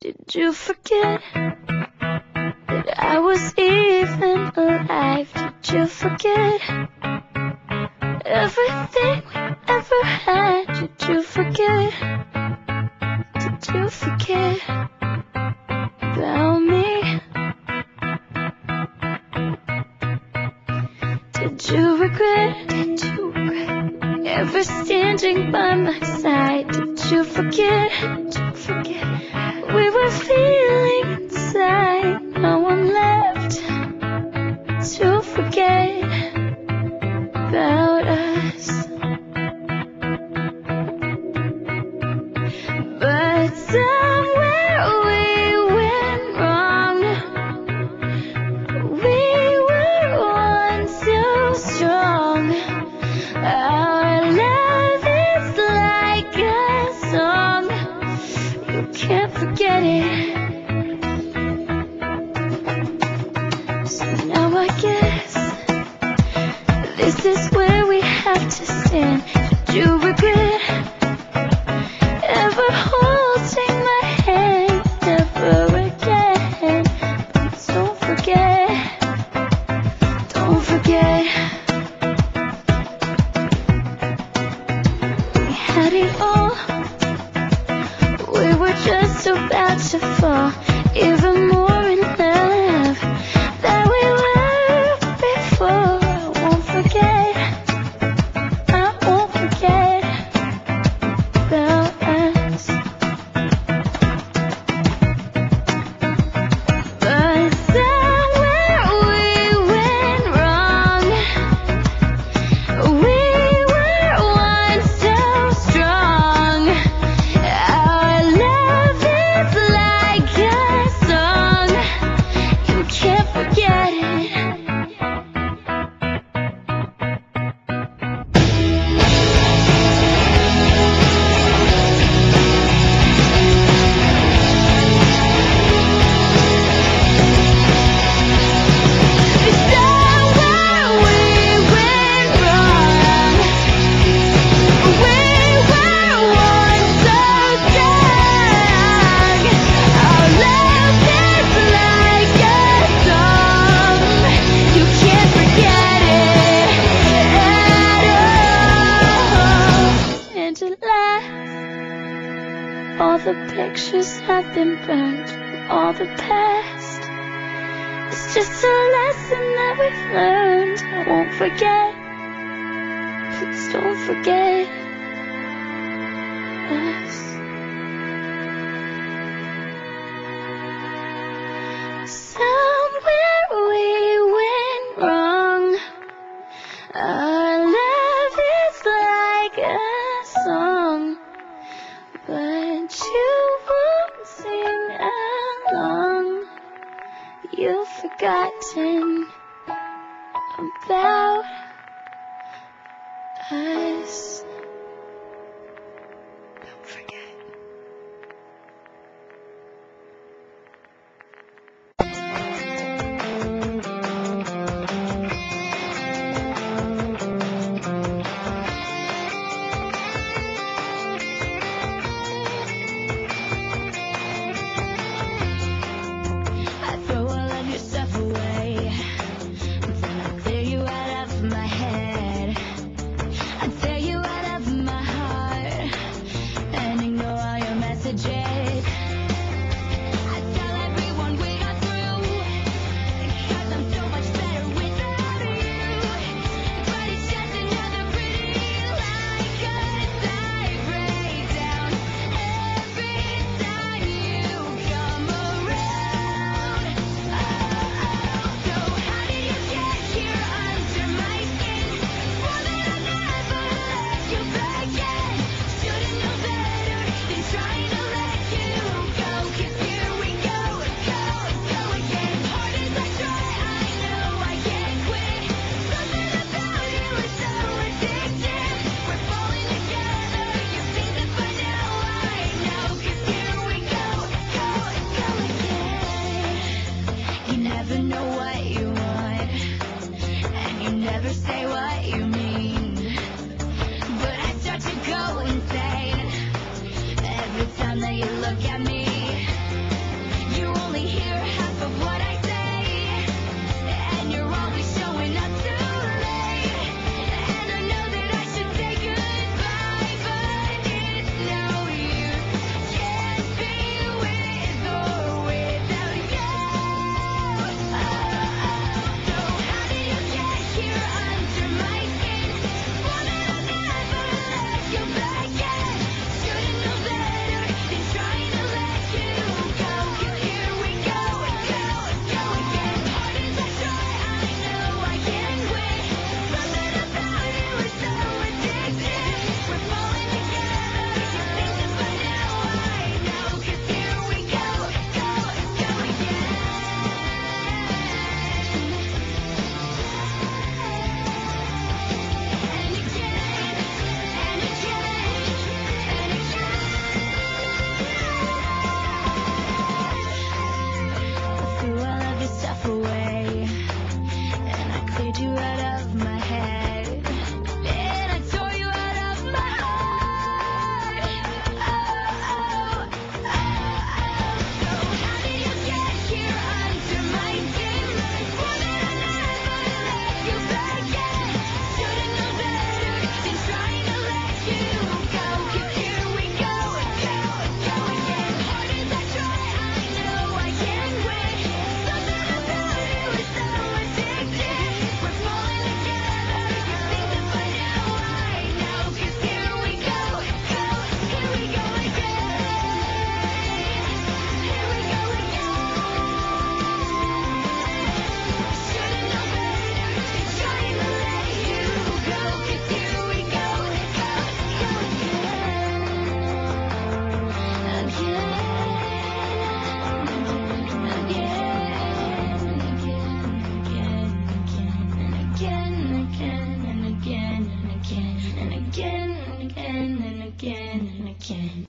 Did you forget that I was even alive? Did you forget everything we ever had? Did you forget? Did you forget about me? Did you regret? Did you regret ever standing by my side? Did you forget? Did you forget we were feeling inside? No one left to forget about us. But somewhere we went wrong. We were once so strong. Our love is like a song. You can't forget it. So now I guess this is where we have to stand. Did you regret ever holding my hand? Never again. But don't forget, don't forget. We had it all. We were just about to fall even more in love than we were before. I won't forget, I won't forget about us. But somewhere we went wrong. We were once so strong. Our love is like a song. You can't forget it. Somewhere we went wrong. We were once so strong. Our love is like a song. You can't forget it at all. And at last, all the pictures have been burned. All the past, it's just a lesson that we've learned. I won't forget. Please don't forget us. Somewhere we went wrong. Our love is like a song, but you won't sing along. You've forgotten about us. Don't forget. I throw all of your stuff away, then I clear you out again and again and again and again and again and again and again and again.